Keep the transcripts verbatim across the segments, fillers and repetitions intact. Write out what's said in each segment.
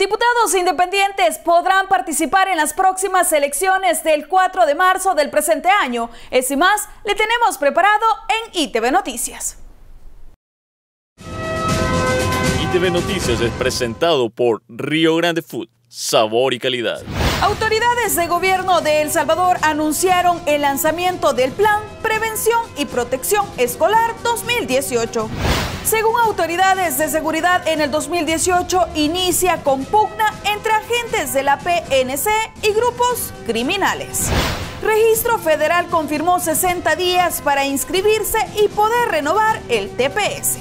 Diputados independientes podrán participar en las próximas elecciones del cuatro de marzo del presente año. Eso y más le tenemos preparado en I T V Noticias. I T V Noticias es presentado por Río Grande Food, sabor y calidad. Autoridades de gobierno de El Salvador anunciaron el lanzamiento del Plan Prevención y Protección Escolar dos mil dieciocho. Según autoridades de seguridad, en el dos mil dieciocho inicia con pugna entre agentes de la P N C y grupos criminales. Registro Federal confirmó sesenta días para inscribirse y poder renovar el T P S.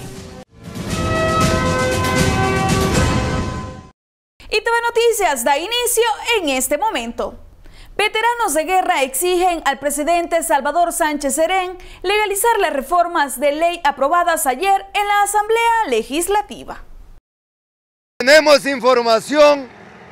I T V Noticias da inicio en este momento. Veteranos de guerra exigen al presidente Salvador Sánchez Serén legalizar las reformas de ley aprobadas ayer en la Asamblea Legislativa. Tenemos información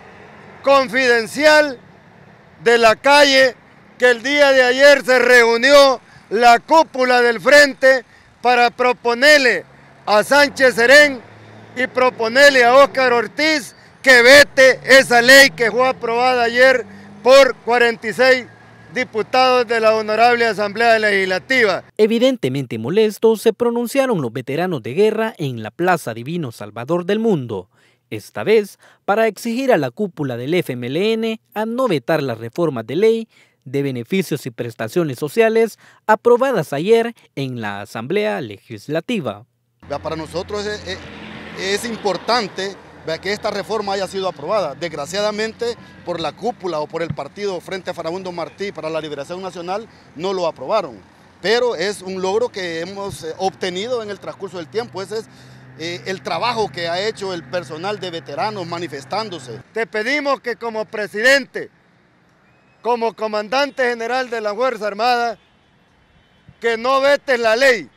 confidencial de la calle que el día de ayer se reunió la cúpula del Frente para proponerle a Sánchez Serén y proponerle a Óscar Ortiz que vete esa ley que fue aprobada ayer por cuarenta y seis diputados de la Honorable Asamblea Legislativa. Evidentemente molestos se pronunciaron los veteranos de guerra en la Plaza Divino Salvador del Mundo, esta vez para exigir a la cúpula del F M L N a no vetar las reformas de ley de beneficios y prestaciones sociales aprobadas ayer en la Asamblea Legislativa. Para nosotros es, es, es importante que esta reforma haya sido aprobada. Desgraciadamente, por la cúpula o por el partido Frente Farabundo Martí para la Liberación Nacional, no lo aprobaron. Pero es un logro que hemos obtenido en el transcurso del tiempo. Ese es eh, el trabajo que ha hecho el personal de veteranos manifestándose. Te pedimos que como presidente, como comandante general de la Fuerza Armada, que no vetes la ley,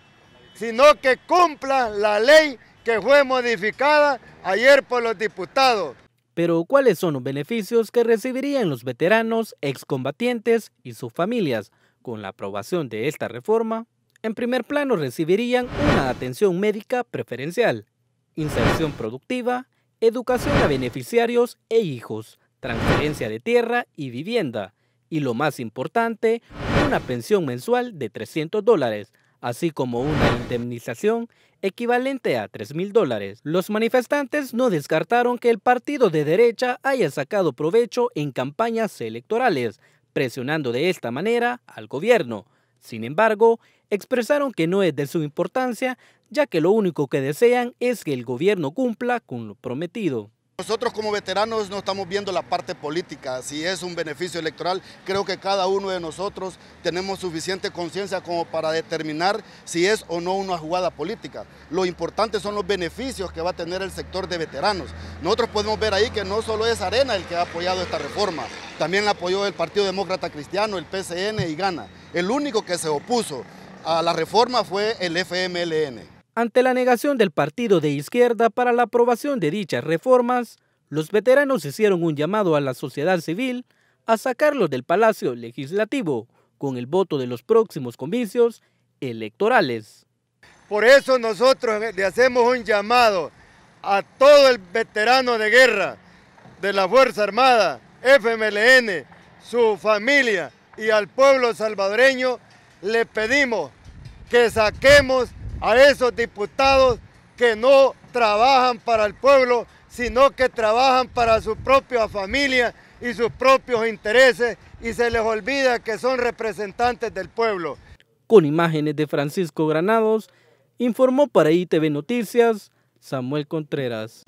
sino que cumpla la ley que fue modificada ayer por los diputados. Pero ¿cuáles son los beneficios que recibirían los veteranos, excombatientes y sus familias con la aprobación de esta reforma? En primer plano recibirían una atención médica preferencial, inserción productiva, educación a beneficiarios e hijos, transferencia de tierra y vivienda, y lo más importante, una pensión mensual de trescientos dólares, así como una indemnización equivalente a tres mil dólares. Los manifestantes no descartaron que el partido de derecha haya sacado provecho en campañas electorales, presionando de esta manera al gobierno. Sin embargo, expresaron que no es de su importancia, ya que lo único que desean es que el gobierno cumpla con lo prometido. Nosotros como veteranos no estamos viendo la parte política, si es un beneficio electoral. Creo que cada uno de nosotros tenemos suficiente conciencia como para determinar si es o no una jugada política. Lo importante son los beneficios que va a tener el sector de veteranos. Nosotros podemos ver ahí que no solo es Arena el que ha apoyado esta reforma, también la apoyó el Partido Demócrata Cristiano, el P C N y Gana. El único que se opuso a la reforma fue el F M L N. Ante la negación del partido de izquierda para la aprobación de dichas reformas, los veteranos hicieron un llamado a la sociedad civil a sacarlos del Palacio Legislativo con el voto de los próximos comicios electorales. Por eso nosotros le hacemos un llamado a todo el veterano de guerra de la Fuerza Armada, F M L N, su familia y al pueblo salvadoreño. Le pedimos que saquemos a esos diputados que no trabajan para el pueblo, sino que trabajan para su propia familia y sus propios intereses, y se les olvida que son representantes del pueblo. Con imágenes de Francisco Granados, informó para I T V Noticias, Samuel Contreras.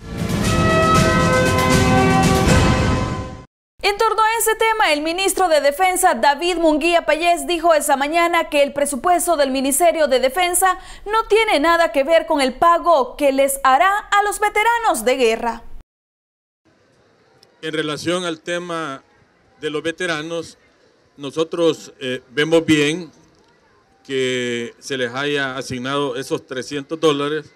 En torno a ese tema, el ministro de Defensa, David Munguía Payés, dijo esa mañana que el presupuesto del Ministerio de Defensa no tiene nada que ver con el pago que les hará a los veteranos de guerra. En relación al tema de los veteranos, nosotros eh, vemos bien que se les haya asignado esos trescientos dólares,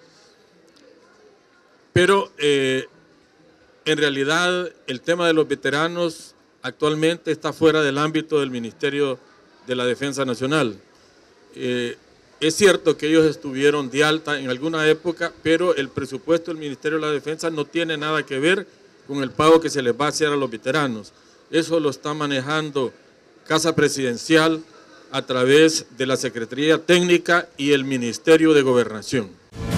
pero eh, en realidad el tema de los veteranos actualmente está fuera del ámbito del Ministerio de la Defensa Nacional. Eh, es cierto que ellos estuvieron de alta en alguna época, pero el presupuesto del Ministerio de la Defensa no tiene nada que ver con el pago que se les va a hacer a los veteranos. Eso lo está manejando Casa Presidencial a través de la Secretaría Técnica y el Ministerio de Gobernación.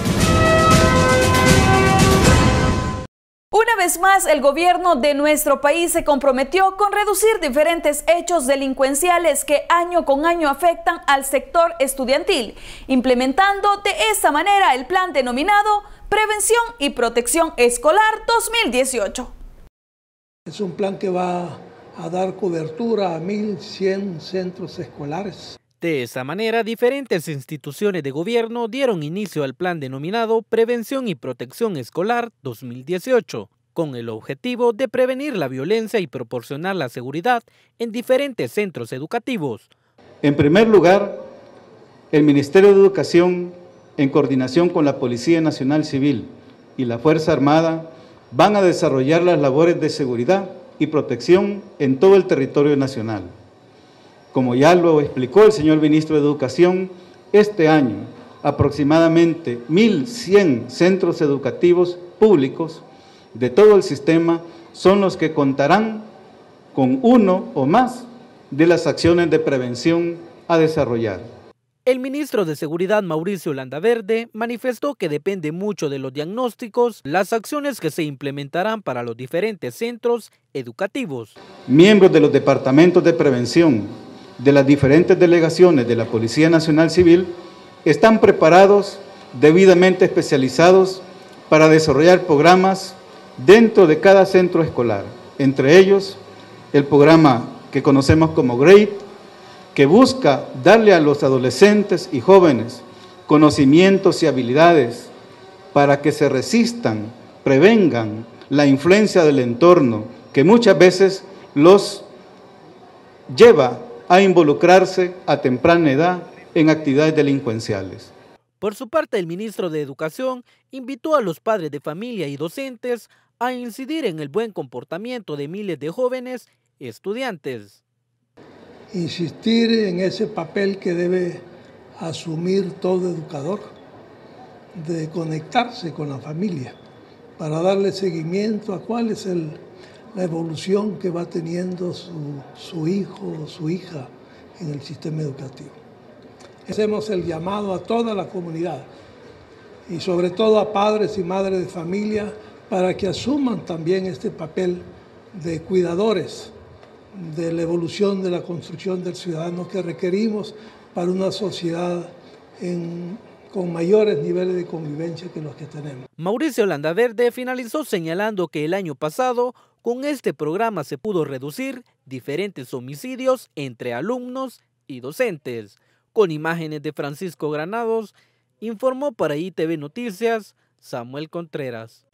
Una vez más, el gobierno de nuestro país se comprometió con reducir diferentes hechos delincuenciales que año con año afectan al sector estudiantil, implementando de esta manera el plan denominado Prevención y Protección Escolar dos mil dieciocho. Es un plan que va a dar cobertura a mil cien centros escolares. De esa manera, diferentes instituciones de gobierno dieron inicio al plan denominado Prevención y Protección Escolar dos mil dieciocho, con el objetivo de prevenir la violencia y proporcionar la seguridad en diferentes centros educativos. En primer lugar, el Ministerio de Educación, en coordinación con la Policía Nacional Civil y la Fuerza Armada, van a desarrollar las labores de seguridad y protección en todo el territorio nacional. Como ya lo explicó el señor Ministro de Educación, este año aproximadamente mil cien centros educativos públicos de todo el sistema son los que contarán con uno o más de las acciones de prevención a desarrollar. El ministro de Seguridad, Mauricio Landaverde, manifestó que depende mucho de los diagnósticos, las acciones que se implementarán para los diferentes centros educativos. Miembros de los departamentos de prevención de las diferentes delegaciones de la Policía Nacional Civil están preparados, debidamente especializados, para desarrollar programas dentro de cada centro escolar. Entre ellos, el programa que conocemos como GREAT, que busca darle a los adolescentes y jóvenes conocimientos y habilidades para que se resistan, prevengan la influencia del entorno, que muchas veces los lleva a involucrarse a temprana edad en actividades delincuenciales. Por su parte, el ministro de Educación invitó a los padres de familia y docentes a incidir en el buen comportamiento de miles de jóvenes estudiantes. Insistir en ese papel que debe asumir todo educador, de conectarse con la familia para darle seguimiento a cuál es el, la evolución que va teniendo su, su hijo o su hija en el sistema educativo. Hacemos el llamado a toda la comunidad y sobre todo a padres y madres de familia para que asuman también este papel de cuidadores de la evolución de la construcción del ciudadano que requerimos para una sociedad en, con mayores niveles de convivencia que los que tenemos. Mauricio Landaverde finalizó señalando que el año pasado con este programa se pudo reducir diferentes homicidios entre alumnos y docentes. Con imágenes de Francisco Granados, informó para I T V Noticias Samuel Contreras.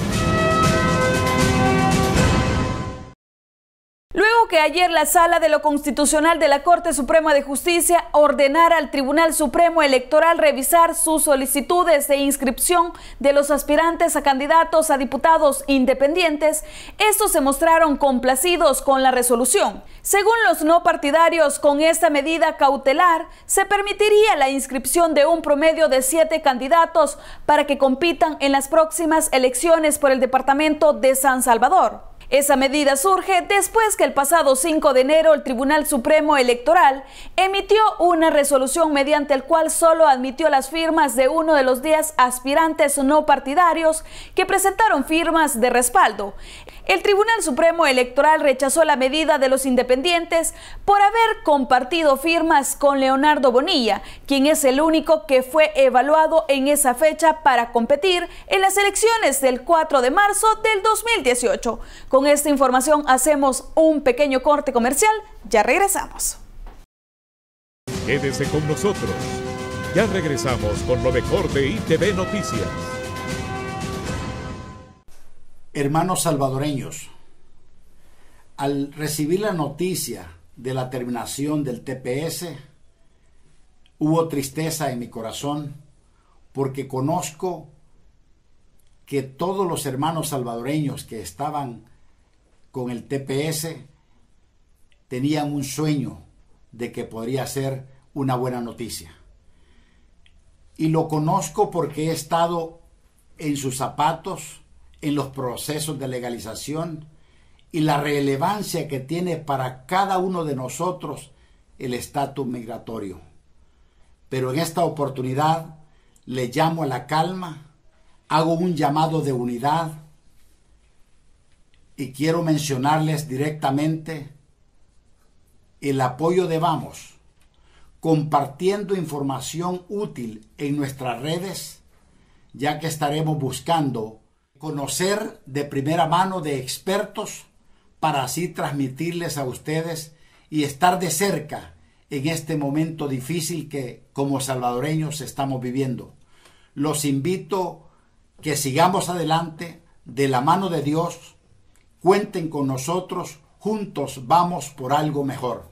Luego que ayer la Sala de lo Constitucional de la Corte Suprema de Justicia ordenara al Tribunal Supremo Electoral revisar sus solicitudes de inscripción de los aspirantes a candidatos a diputados independientes, estos se mostraron complacidos con la resolución. Según los no partidarios, con esta medida cautelar se permitiría la inscripción de un promedio de siete candidatos para que compitan en las próximas elecciones por el departamento de San Salvador. Esa medida surge después que el pasado cinco de enero el Tribunal Supremo Electoral emitió una resolución mediante el cual solo admitió las firmas de uno de los diez aspirantes no partidarios que presentaron firmas de respaldo. El Tribunal Supremo Electoral rechazó la medida de los independientes por haber compartido firmas con Leonardo Bonilla, quien es el único que fue evaluado en esa fecha para competir en las elecciones del cuatro de marzo del dos mil dieciocho. Con esta información hacemos un pequeño corte comercial, ya regresamos. Quédese con nosotros, ya regresamos con lo mejor de I T V Noticias. Hermanos salvadoreños, al recibir la noticia de la terminación del T P S, hubo tristeza en mi corazón porque conozco que todos los hermanos salvadoreños que estaban con el T P S tenían un sueño de que podría ser una buena noticia. Y lo conozco porque he estado en sus zapatos, en los procesos de legalización y la relevancia que tiene para cada uno de nosotros el estatus migratorio. Pero en esta oportunidad le llamo a la calma, hago un llamado de unidad y quiero mencionarles directamente el apoyo de Vamos, compartiendo información útil en nuestras redes, ya que estaremos buscando conocer de primera mano de expertos para así transmitirles a ustedes y estar de cerca en este momento difícil que como salvadoreños estamos viviendo. Los invito que sigamos adelante de la mano de Dios, cuenten con nosotros, juntos vamos por algo mejor.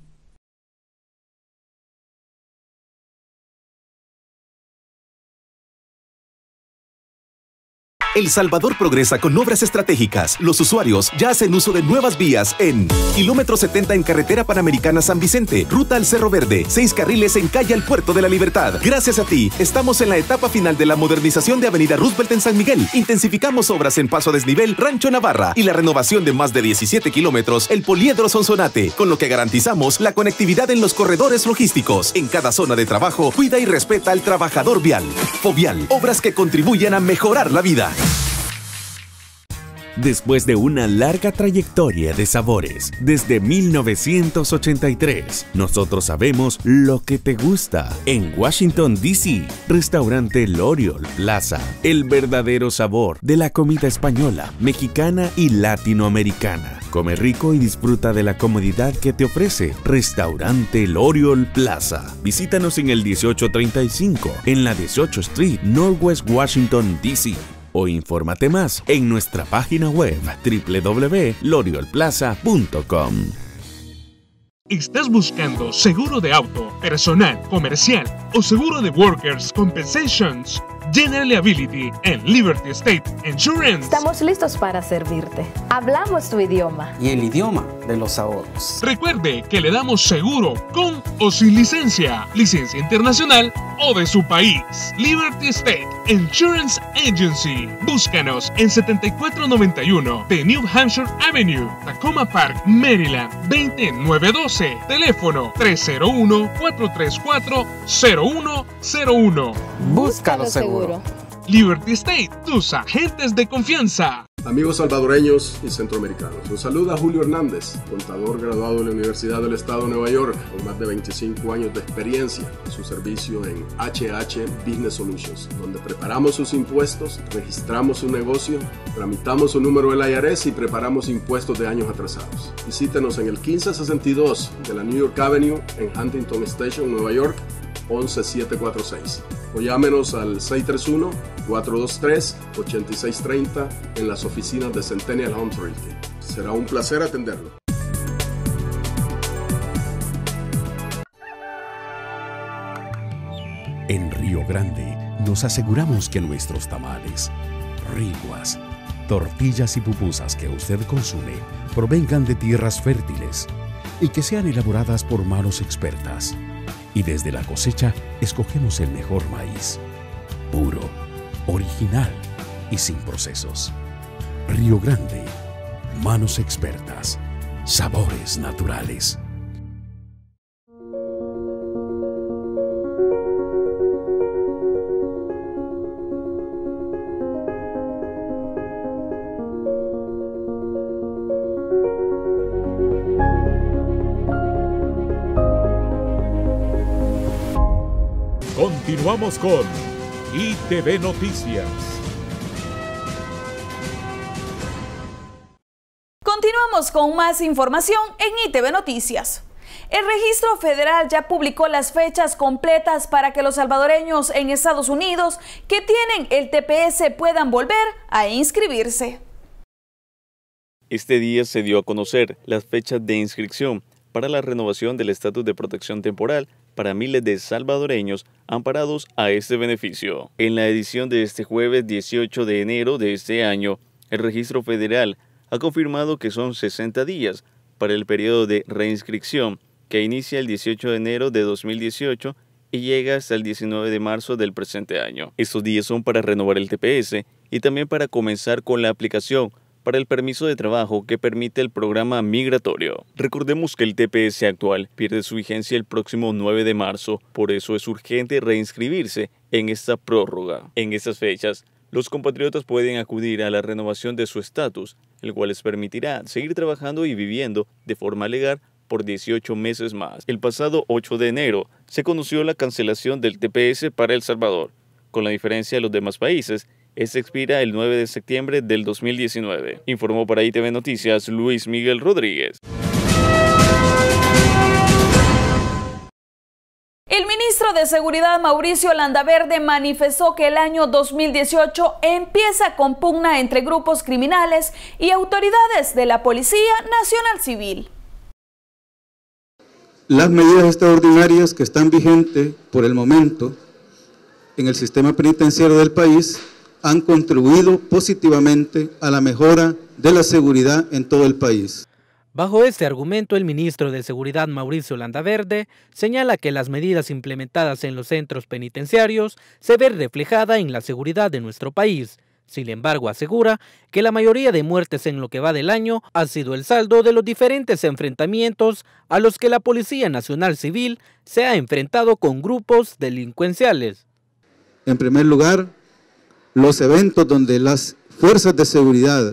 El Salvador progresa con obras estratégicas. Los usuarios ya hacen uso de nuevas vías en kilómetro setenta en carretera Panamericana San Vicente, ruta al Cerro Verde, seis carriles en calle al Puerto de la Libertad. Gracias a ti, estamos en la etapa final de la modernización de Avenida Roosevelt en San Miguel. Intensificamos obras en Paso a Desnivel, Rancho Navarra y la renovación de más de diecisiete kilómetros el Poliedro Sonsonate, con lo que garantizamos la conectividad en los corredores logísticos. En cada zona de trabajo, cuida y respeta al trabajador vial. Fovial, obras que contribuyen a mejorar la vida. Después de una larga trayectoria de sabores, desde mil novecientos ochenta y tres, nosotros sabemos lo que te gusta. En Washington, D C, restaurante L'Oriole Plaza, el verdadero sabor de la comida española, mexicana y latinoamericana. Come rico y disfruta de la comodidad que te ofrece Restaurante L'Oriole Plaza. Visítanos en el dieciocho treinta y cinco, en la dieciocho Street, Northwest Washington, D C O infórmate más en nuestra página web doble u doble u doble u punto l'oriole plaza punto com. ¿Estás buscando seguro de auto, personal, comercial o seguro de Workers' Compensations? General Liability en Liberty State Insurance. Estamos listos para servirte. Hablamos tu idioma. Y el idioma de los ahorros. Recuerde que le damos seguro con o sin licencia, licencia internacional o de su país. Liberty State Insurance Agency. Búscanos en setenta y cuatro noventa y uno de New Hampshire Avenue, Tacoma Park, Maryland, veinte mil novecientos doce. Teléfono tres cero uno, cuatro tres cuatro, cero uno cero uno. Búscalo seguro. Liberty State, tus agentes de confianza. Amigos salvadoreños y centroamericanos, los saluda Julio Hernández, contador graduado de la Universidad del Estado de Nueva York, con más de veinticinco años de experiencia en su servicio en H H Business Solutions, donde preparamos sus impuestos, registramos su negocio, tramitamos su número del I R S y preparamos impuestos de años atrasados. Visítenos en el quince sesenta y dos de la New York Avenue en Huntington Station, Nueva York, once siete cuatro seis, o llámenos al seis tres uno, cuatro dos tres, ocho seis tres cero en las oficinas de Centennial Homes Realty. Será un placer atenderlo. En Río Grande nos aseguramos que nuestros tamales, riguas, tortillas y pupusas que usted consume provengan de tierras fértiles y que sean elaboradas por manos expertas. Y desde la cosecha escogemos el mejor maíz, puro, original y sin procesos. Río Grande, manos expertas, sabores naturales. Continuamos con I T V Noticias. Continuamos con más información en I T V Noticias. El Registro Federal ya publicó las fechas completas para que los salvadoreños en Estados Unidos que tienen el T P S puedan volver a inscribirse. Este día se dio a conocer las fechas de inscripción para la renovación del estatus de protección temporal para miles de salvadoreños amparados a este beneficio. En la edición de este jueves dieciocho de enero de este año, el Registro Federal ha confirmado que son sesenta días para el periodo de reinscripción que inicia el dieciocho de enero de dos mil dieciocho y llega hasta el diecinueve de marzo del presente año. Estos días son para renovar el T P S y también para comenzar con la aplicación para el permiso de trabajo que permite el programa migratorio. Recordemos que el T P S actual pierde su vigencia el próximo nueve de marzo, por eso es urgente reinscribirse en esta prórroga. En estas fechas, los compatriotas pueden acudir a la renovación de su estatus, el cual les permitirá seguir trabajando y viviendo de forma legal por dieciocho meses más. El pasado ocho de enero se conoció la cancelación del T P S para El Salvador. Con la diferencia de los demás países, este expira el nueve de septiembre del dos mil diecinueve. Informó para I T V Noticias Luis Miguel Rodríguez. El ministro de Seguridad Mauricio Landaverde manifestó que el año dos mil dieciocho empieza con pugna entre grupos criminales y autoridades de la Policía Nacional Civil. Las medidas extraordinarias que están vigentes por el momento en el sistema penitenciario del país han contribuido positivamente a la mejora de la seguridad en todo el país. Bajo este argumento, el ministro de Seguridad Mauricio Landaverde señala que las medidas implementadas en los centros penitenciarios se ven reflejadas en la seguridad de nuestro país. Sin embargo, asegura que la mayoría de muertes en lo que va del año ha sido el saldo de los diferentes enfrentamientos a los que la Policía Nacional Civil se ha enfrentado con grupos delincuenciales. En primer lugar, los eventos donde las fuerzas de seguridad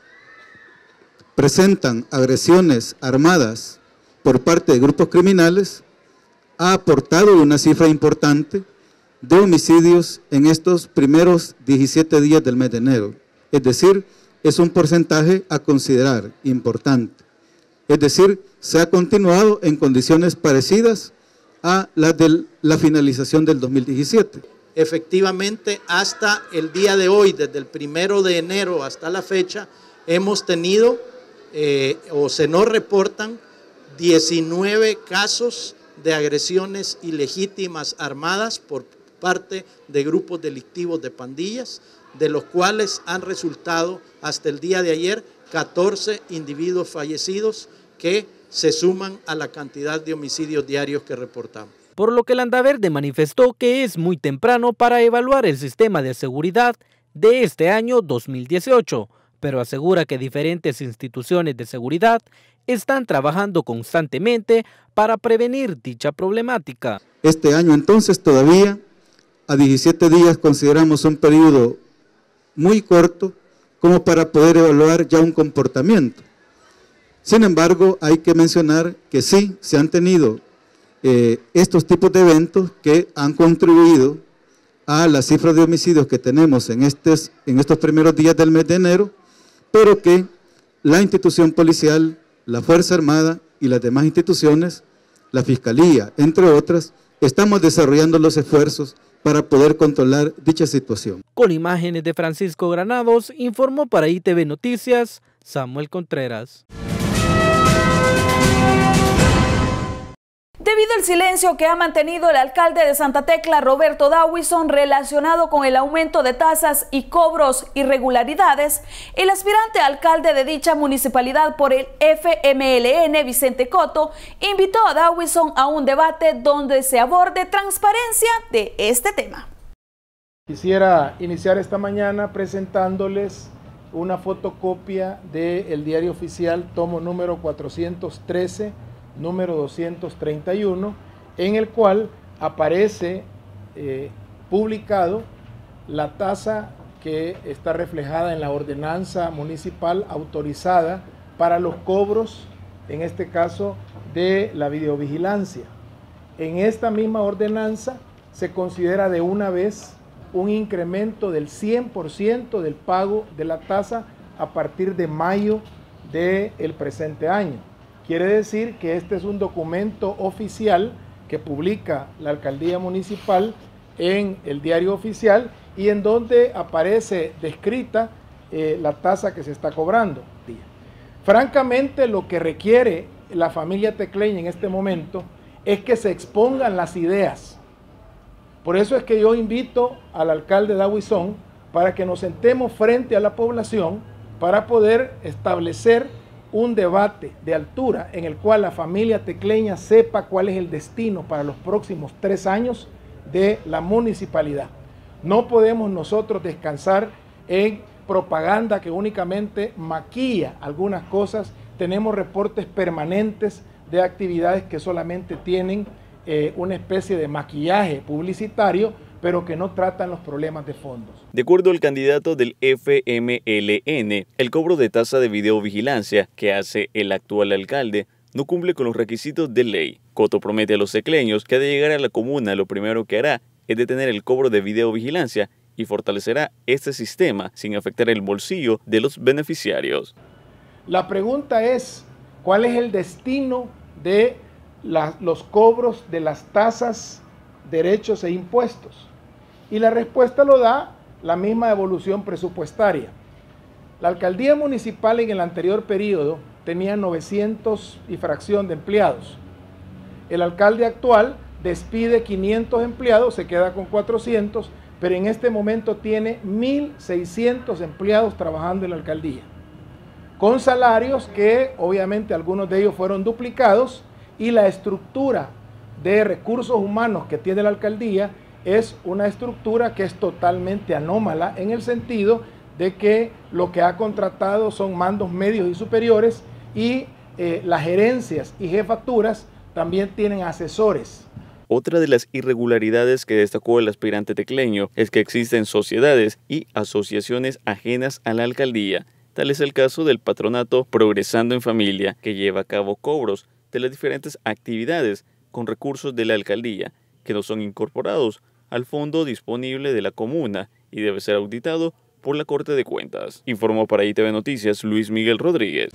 presentan agresiones armadas por parte de grupos criminales ha aportado una cifra importante de homicidios en estos primeros diecisiete días del mes de enero. Es decir, es un porcentaje a considerar importante. Es decir, se ha continuado en condiciones parecidas a las de la finalización del dos mil diecisiete. Efectivamente, hasta el día de hoy, desde el primero de enero hasta la fecha, hemos tenido eh, o se nos reportan diecinueve casos de agresiones ilegítimas armadas por parte de grupos delictivos de pandillas, de los cuales han resultado hasta el día de ayer catorce individuos fallecidos que se suman a la cantidad de homicidios diarios que reportamos. Por lo que Landaverde manifestó que es muy temprano para evaluar el sistema de seguridad de este año dos mil dieciocho, pero asegura que diferentes instituciones de seguridad están trabajando constantemente para prevenir dicha problemática. Este año entonces todavía a diecisiete días consideramos un periodo muy corto como para poder evaluar ya un comportamiento. Sin embargo, hay que mencionar que sí se han tenido eh, estos tipos de eventos que han contribuido a las cifras de homicidios que tenemos en, estes, en estos primeros días del mes de enero, pero que la institución policial, la Fuerza Armada y las demás instituciones, la Fiscalía, entre otras, estamos desarrollando los esfuerzos para poder controlar dicha situación. Con imágenes de Francisco Granados, informó para I T V Noticias, Samuel Contreras. Debido al silencio que ha mantenido el alcalde de Santa Tecla, Roberto Dawison, relacionado con el aumento de tasas y cobros irregularidades, el aspirante alcalde de dicha municipalidad por el F M L N, Vicente Coto, invitó a Dawison a un debate donde se aborde transparencia de este tema. Quisiera iniciar esta mañana presentándoles una fotocopia del diario oficial, tomo número cuatrocientos trece, número doscientos treinta y uno, en el cual aparece eh, publicado la tasa que está reflejada en la ordenanza municipal autorizada para los cobros, en este caso, de la videovigilancia. En esta misma ordenanza se considera de una vez un incremento del cien por ciento del pago de la tasa a partir de mayo del presente año. Quiere decir que este es un documento oficial que publica la alcaldía municipal en el diario oficial y en donde aparece descrita eh, la tasa que se está cobrando. Francamente, lo que requiere la familia tecleña en este momento es que se expongan las ideas. Por eso es que yo invito al alcalde Dawison para que nos sentemos frente a la población para poder establecer un debate de altura en el cual la familia tecleña sepa cuál es el destino para los próximos tres años de la municipalidad. No podemos nosotros descansar en propaganda que únicamente maquilla algunas cosas. Tenemos reportes permanentes de actividades que solamente tienen eh, una especie de maquillaje publicitario, pero que no tratan los problemas de fondos. De acuerdo al candidato del F M L N, el cobro de tasa de videovigilancia que hace el actual alcalde no cumple con los requisitos de ley. Coto promete a los tecleños que de llegar a la comuna lo primero que hará es detener el cobro de videovigilancia y fortalecerá este sistema sin afectar el bolsillo de los beneficiarios. La pregunta es, ¿cuál es el destino de la, los cobros de las tasas, derechos e impuestos? Y la respuesta lo da la misma evolución presupuestaria. La alcaldía municipal en el anterior periodo tenía novecientos y fracción de empleados. El alcalde actual despide quinientos empleados, se queda con cuatrocientos, pero en este momento tiene mil seiscientos empleados trabajando en la alcaldía, con salarios que obviamente algunos de ellos fueron duplicados, y la estructura de recursos humanos que tiene la alcaldía es una estructura que es totalmente anómala, en el sentido de que lo que ha contratado son mandos medios y superiores, y eh, las gerencias y jefaturas también tienen asesores. Otra de las irregularidades que destacó el aspirante tecleño es que existen sociedades y asociaciones ajenas a la alcaldía. Tal es el caso del patronato Progresando en Familia, que lleva a cabo cobros de las diferentes actividades con recursos de la alcaldía, que no son incorporados al fondo disponible de la comuna y debe ser auditado por la Corte de Cuentas. Informó para I T V Noticias Luis Miguel Rodríguez.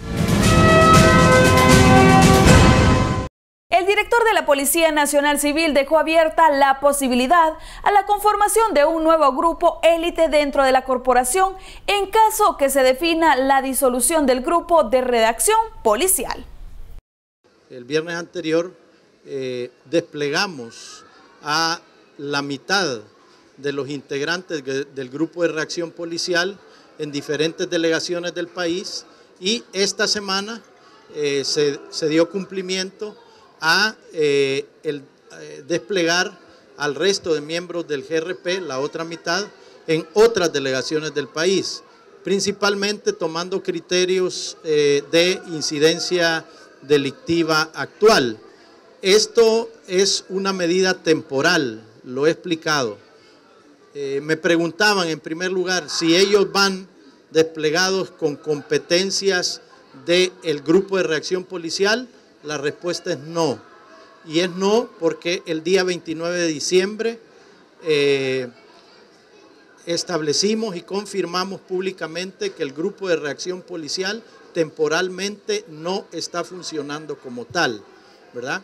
El director de la Policía Nacional Civil dejó abierta la posibilidad a la conformación de un nuevo grupo élite dentro de la corporación en caso que se defina la disolución del grupo de redacción policial. El viernes anterior eh, desplegamos a la mitad de los integrantes del grupo de reacción policial en diferentes delegaciones del país, y esta semana eh, se, se dio cumplimiento a eh, el, eh, desplegar al resto de miembros del G R P, la otra mitad, en otras delegaciones del país, principalmente tomando criterios eh, de incidencia delictiva actual. Esto es una medida temporal, lo he explicado. Eh, me preguntaban en primer lugar si ellos van desplegados con competencias del grupo de reacción policial. La respuesta es no, y es no porque el día veintinueve de diciembre eh, establecimos y confirmamos públicamente que el grupo de reacción policial temporalmente no está funcionando como tal, ¿verdad?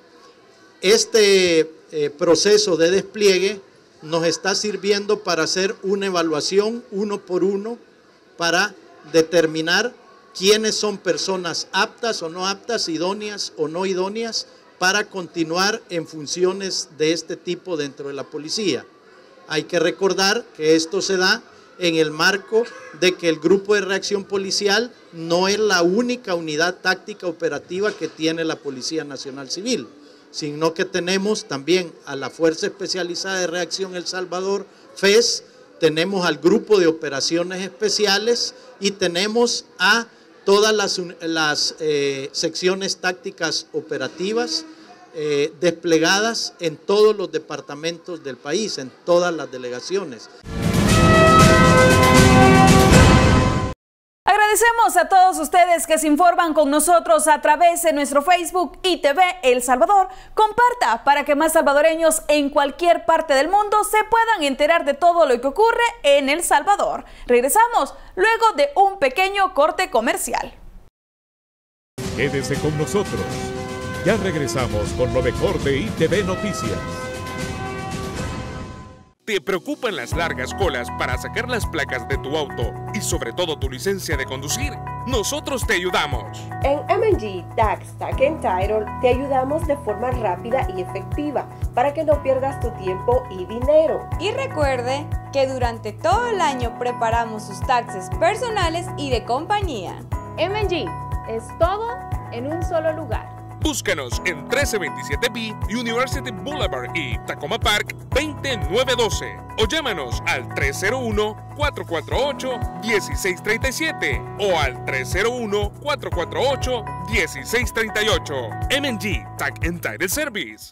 Este eh, proceso de despliegue nos está sirviendo para hacer una evaluación uno por uno para determinar quiénes son personas aptas o no aptas, idóneas o no idóneas para continuar en funciones de este tipo dentro de la policía. Hay que recordar que esto se da en el marco de que el grupo de reacción policial no es la única unidad táctica operativa que tiene la Policía Nacional Civil, sino que tenemos también a la Fuerza Especializada de Reacción El Salvador, F E S, tenemos al Grupo de Operaciones Especiales y tenemos a todas las, las eh, secciones tácticas operativas eh, desplegadas en todos los departamentos del país, en todas las delegaciones. Agradecemos a todos ustedes que se informan con nosotros a través de nuestro Facebook I T V El Salvador. Comparta para que más salvadoreños en cualquier parte del mundo se puedan enterar de todo lo que ocurre en El Salvador. Regresamos luego de un pequeño corte comercial. Quédese con nosotros. Ya regresamos con lo mejor de I T V Noticias. ¿Te preocupan las largas colas para sacar las placas de tu auto y sobre todo tu licencia de conducir? Nosotros te ayudamos. En M and G Tax, Tag and Title te ayudamos de forma rápida y efectiva para que no pierdas tu tiempo y dinero. Y recuerde que durante todo el año preparamos sus taxes personales y de compañía. M and G es todo en un solo lugar. Búscanos en trece veintisiete B University Boulevard y Tacoma Park veinte nueve doce o llámanos al tres cero uno, cuatro cuatro ocho, uno seis tres siete o al tres cero uno, cuatro cuatro ocho, uno seis tres ocho. M and G Tag and Title Service.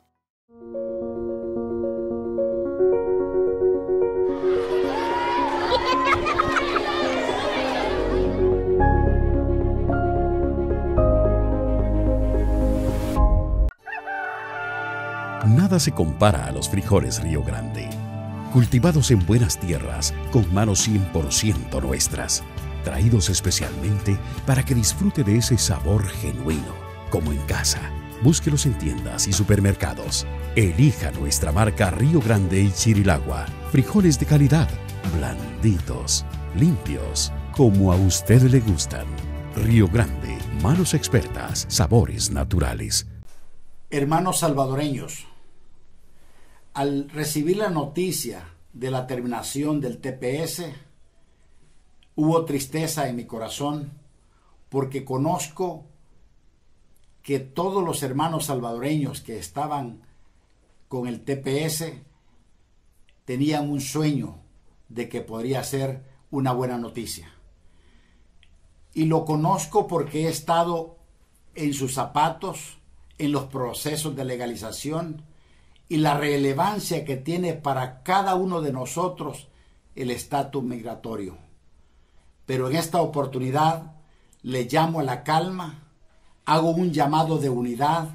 Nada se compara a los frijoles Río Grande, cultivados en buenas tierras con manos cien por ciento nuestras, traídos especialmente para que disfrute de ese sabor genuino, como en casa. Búsquelos en tiendas y supermercados. Elija nuestra marca Río Grande y Chirilagua. Frijoles de calidad, blanditos, limpios, como a usted le gustan. Río Grande, manos expertas, sabores naturales. Hermanos salvadoreños, al recibir la noticia de la terminación del T P S, hubo tristeza en mi corazón porque conozco que todos los hermanos salvadoreños que estaban con el T P S tenían un sueño de que podría ser una buena noticia. Y lo conozco porque he estado en sus zapatos, en los procesos de legalización y la relevancia que tiene para cada uno de nosotros el estatus migratorio. Pero en esta oportunidad le llamo a la calma, hago un llamado de unidad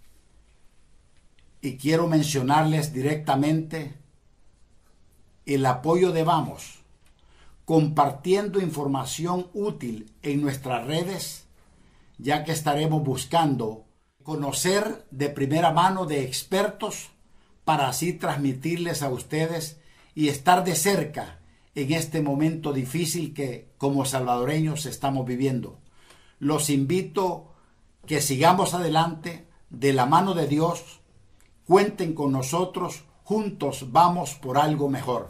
y quiero mencionarles directamente el apoyo de Vamos, compartiendo información útil en nuestras redes, ya que estaremos buscando conocer de primera mano de expertos para así transmitirles a ustedes y estar de cerca en este momento difícil que como salvadoreños estamos viviendo. Los invito que sigamos adelante de la mano de Dios, cuenten con nosotros, juntos vamos por algo mejor.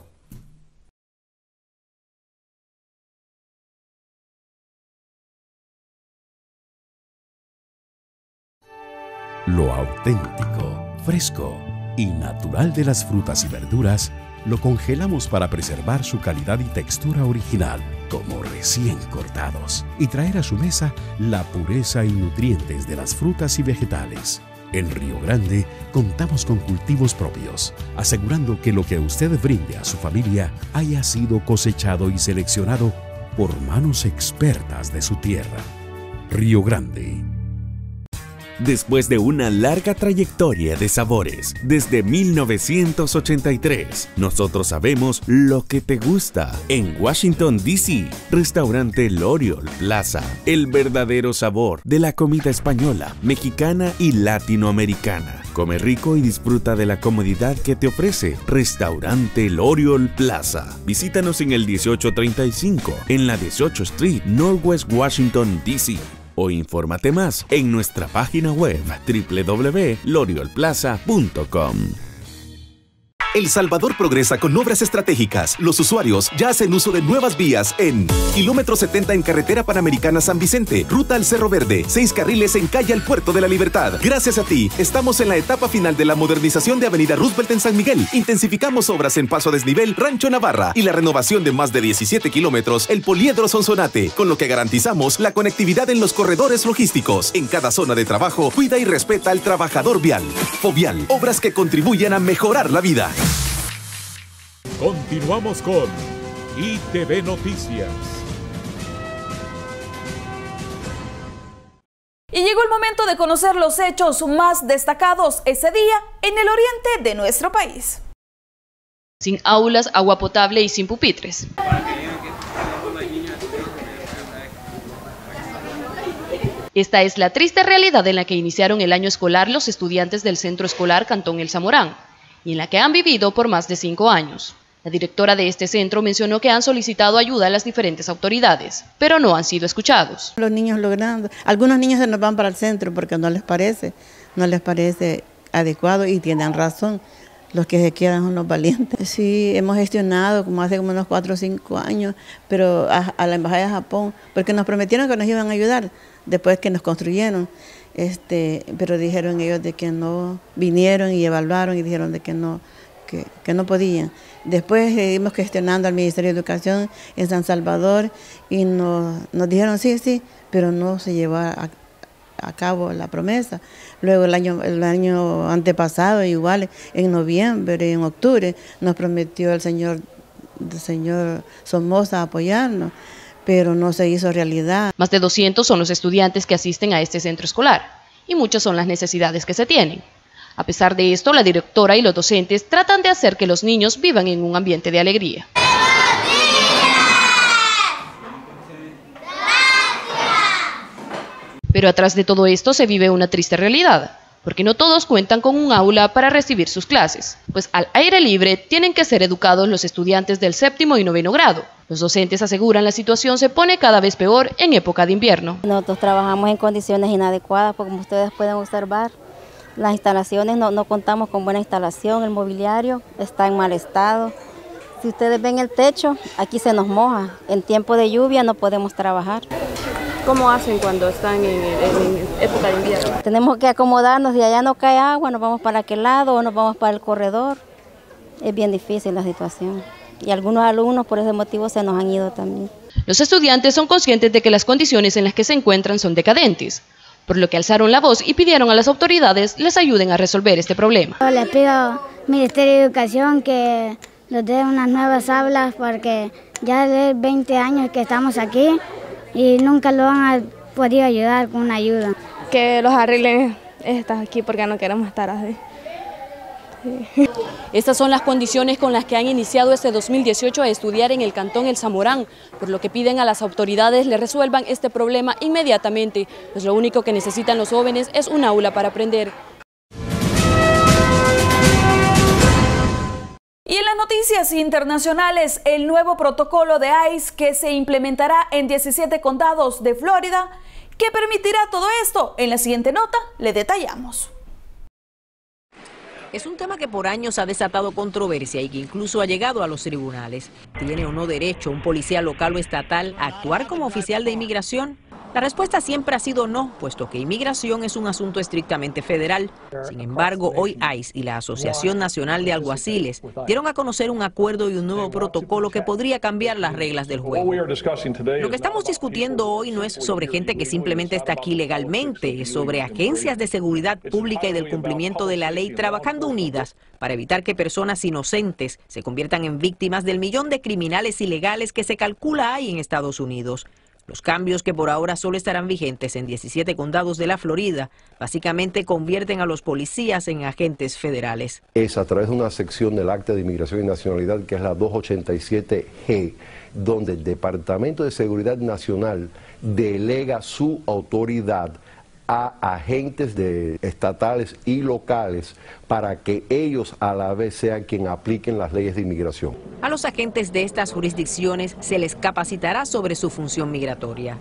Lo auténtico, fresco y natural de las frutas y verduras lo congelamos para preservar su calidad y textura original, como recién cortados, y traer a su mesa la pureza y nutrientes de las frutas y vegetales. En Río Grande contamos con cultivos propios, asegurando que lo que usted brinde a su familia haya sido cosechado y seleccionado por manos expertas de su tierra. Río Grande. Después de una larga trayectoria de sabores, desde mil novecientos ochenta y tres, nosotros sabemos lo que te gusta. En Washington, D C, restaurante L'Oriole Plaza, el verdadero sabor de la comida española, mexicana y latinoamericana. Come rico y disfruta de la comodidad que te ofrece Restaurante L'Oriole Plaza. Visítanos en el dieciocho treinta y cinco, en la dieciocho Street, Northwest Washington, D C O infórmate más en nuestra página web doble u doble u doble u punto l'oriole plaza punto com. El Salvador progresa con obras estratégicas. Los usuarios ya hacen uso de nuevas vías en kilómetro setenta en carretera panamericana San Vicente, ruta al Cerro Verde, seis carriles en calle al Puerto de la Libertad. Gracias a ti, estamos en la etapa final de la modernización de Avenida Roosevelt en San Miguel. Intensificamos obras en Paso a Desnivel, Rancho Navarra y la renovación de más de diecisiete kilómetros, el Poliedro Sonsonate, con lo que garantizamos la conectividad en los corredores logísticos. En cada zona de trabajo, cuida y respeta al trabajador vial. Fovial, obras que contribuyen a mejorar la vida. Continuamos con I T V Noticias. Y llegó el momento de conocer los hechos más destacados ese día en el oriente de nuestro país. Sin aulas, agua potable y sin pupitres. Esta es la triste realidad en la que iniciaron el año escolar los estudiantes del Centro Escolar Cantón El Zamorán, y en la que han vivido por más de cinco años. La directora de este centro mencionó que han solicitado ayuda a las diferentes autoridades, pero no han sido escuchados. Los niños logrando, algunos niños se nos van para el centro porque no les parece, no les parece adecuado y tienen razón. Los que se quedan son los valientes. Sí, hemos gestionado como hace como unos cuatro o cinco años, pero a, a la Embajada de Japón, porque nos prometieron que nos iban a ayudar después que nos construyeron. Este, pero dijeron ellos de que no, vinieron y evaluaron y dijeron de que no, que, que no podían. Después seguimos gestionando al Ministerio de Educación en San Salvador y nos, nos dijeron sí, sí, pero no se llevó a, a cabo la promesa. Luego el año, el año antepasado, igual, en noviembre, en octubre, nos prometió el señor, el señor Somoza apoyarnos, pero no se hizo realidad. Más de doscientos son los estudiantes que asisten a este centro escolar y muchas son las necesidades que se tienen. A pesar de esto, la directora y los docentes tratan de hacer que los niños vivan en un ambiente de alegría. Pero atrás de todo esto se vive una triste realidad, porque no todos cuentan con un aula para recibir sus clases, pues al aire libre tienen que ser educados los estudiantes del séptimo y noveno grado. Los docentes aseguran la situación se pone cada vez peor en época de invierno. Nosotros trabajamos en condiciones inadecuadas, porque como ustedes pueden observar, las instalaciones, no, no contamos con buena instalación, el mobiliario está en mal estado. Si ustedes ven el techo, aquí se nos moja. En tiempo de lluvia no podemos trabajar. ¿Cómo hacen cuando están en, en época de invierno? Tenemos que acomodarnos, si allá no cae agua, nos vamos para aquel lado o nos vamos para el corredor. Es bien difícil la situación. Y algunos alumnos por ese motivo se nos han ido también. Los estudiantes son conscientes de que las condiciones en las que se encuentran son decadentes, por lo que alzaron la voz y pidieron a las autoridades les ayuden a resolver este problema. Les pido al Ministerio de Educación que nos dé unas nuevas aulas, porque ya de veinte años que estamos aquí y nunca lo han podido ayudar con una ayuda. Que los arreglen estas aquí, porque no queremos estar así. Sí. Estas son las condiciones con las que han iniciado este dos mil dieciocho a estudiar en el Cantón El Zamorán, por lo que piden a las autoridades le resuelvan este problema inmediatamente, pues lo único que necesitan los jóvenes es un aula para aprender. Y en las noticias internacionales, el nuevo protocolo de ICE que se implementará en diecisiete condados de Florida, ¿qué permitirá todo esto? En la siguiente nota le detallamos. Es un tema que por años ha desatado controversia y que incluso ha llegado a los tribunales. ¿Tiene o no derecho un policía local o estatal a actuar como oficial de inmigración? La respuesta siempre ha sido no, puesto que inmigración es un asunto estrictamente federal. Sin embargo, hoy ICE y la Asociación Nacional de Alguaciles dieron a conocer un acuerdo y un nuevo protocolo que podría cambiar las reglas del juego. Lo que estamos discutiendo hoy no es sobre gente que simplemente está aquí legalmente, es sobre agencias de seguridad pública y del cumplimiento de la ley trabajando unidas para evitar que personas inocentes se conviertan en víctimas del millón de criminales ilegales que se calcula hay en Estados Unidos. Los cambios, que por ahora solo estarán vigentes en diecisiete condados de la Florida, básicamente convierten a los policías en agentes federales. Es a través de una sección del Acta de Inmigración y Nacionalidad, que es la doscientos ochenta y siete G, donde el Departamento de Seguridad Nacional delega su autoridad a agentes de estatales y locales para que ellos a la vez sean quienes apliquen las leyes de inmigración. A los agentes de estas jurisdicciones se les capacitará sobre su función migratoria.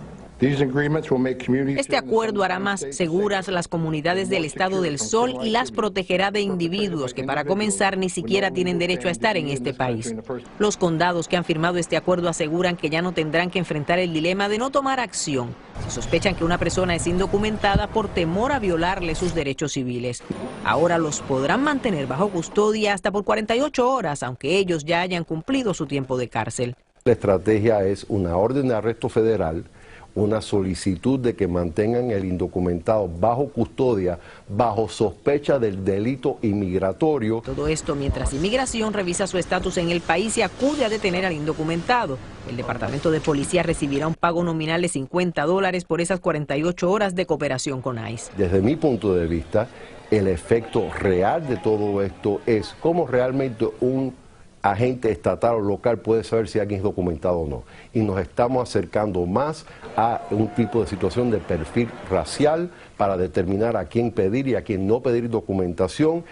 Este acuerdo hará más seguras las comunidades del Estado del Sol y las protegerá de individuos que para comenzar ni siquiera tienen derecho a estar en este país. Los condados que han firmado este acuerdo aseguran que ya no tendrán que enfrentar el dilema de no tomar acción si sospechan que una persona es indocumentada por temor a violarle sus derechos civiles. Ahora los podrán mantener bajo custodia hasta por cuarenta y ocho horas, aunque ellos ya hayan cumplido su tiempo de cárcel. La estrategia es una orden de arresto federal, una solicitud de que mantengan el indocumentado bajo custodia, bajo sospecha del delito inmigratorio. Todo esto mientras Inmigración revisa su estatus en el país y acude a detener al indocumentado. El Departamento de Policía recibirá un pago nominal de cincuenta dólares por esas cuarenta y ocho horas de cooperación con ICE. Desde mi punto de vista, el efecto real de todo esto es cómo realmente un agente estatal o local puede saber si alguien es documentado o no. Y nos estamos acercando más a un tipo de situación de perfil racial para determinar a quién pedir y a quién no pedir documentación.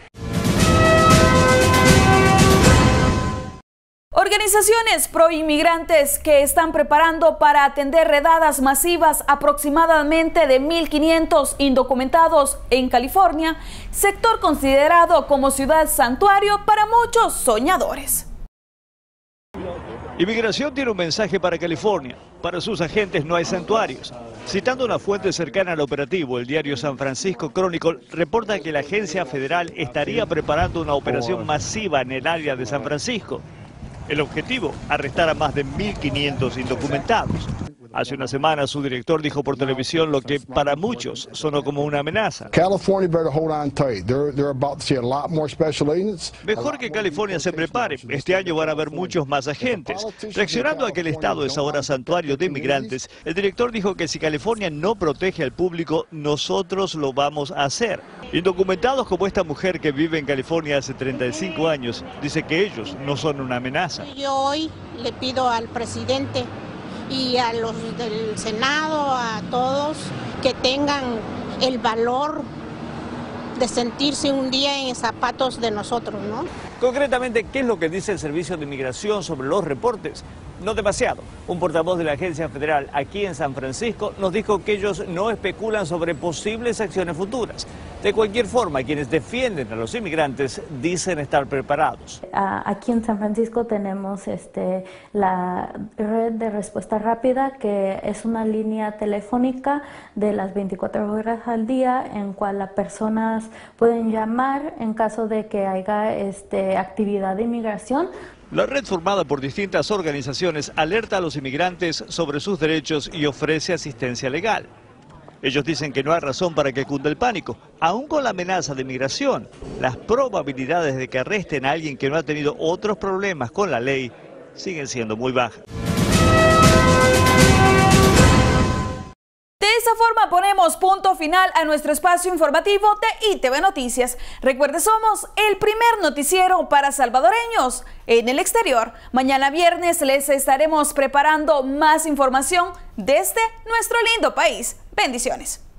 Organizaciones proinmigrantes que están preparando para atender redadas masivas aproximadamente de mil quinientos indocumentados en California, sector considerado como ciudad santuario para muchos soñadores. Inmigración tiene un mensaje para California. Para sus agentes no hay santuarios. Citando una fuente cercana al operativo, el diario San Francisco Chronicle reporta que la agencia federal estaría preparando una operación masiva en el área de San Francisco. El objetivo, arrestar a más de mil quinientos indocumentados. Hace una semana su director dijo por televisión lo que para muchos sonó como una amenaza. Mejor que California se prepare. Este año van a haber muchos más agentes. Reaccionando a que el estado es ahora santuario de inmigrantes, el director dijo que si California no protege al público, nosotros lo vamos a hacer. Indocumentados como esta mujer que vive en California hace treinta y cinco años, dice que ellos no son una amenaza. Yo hoy le pido al presidente y a los del Senado, a todos, que tengan el valor de sentirse un día en zapatos de nosotros, ¿no? Concretamente, ¿qué es lo que dice el Servicio de Inmigración sobre los reportes? No demasiado. Un portavoz de la agencia federal aquí en San Francisco nos dijo que ellos no especulan sobre posibles acciones futuras. De cualquier forma, quienes defienden a los inmigrantes dicen estar preparados. Aquí en San Francisco tenemos este, la red de respuesta rápida, que es una línea telefónica de las veinticuatro horas al día en cual las personas pueden llamar en caso de que haya este, actividad de inmigración. La red, formada por distintas organizaciones, alerta a los inmigrantes sobre sus derechos y ofrece asistencia legal. Ellos dicen que no hay razón para que cunda el pánico. Aún con la amenaza de migración, las probabilidades de que arresten a alguien que no ha tenido otros problemas con la ley siguen siendo muy bajas. De esa forma ponemos punto final a nuestro espacio informativo de I T V Noticias. Recuerde, somos el primer noticiero para salvadoreños en el exterior. Mañana viernes les estaremos preparando más información desde nuestro lindo país. Bendiciones.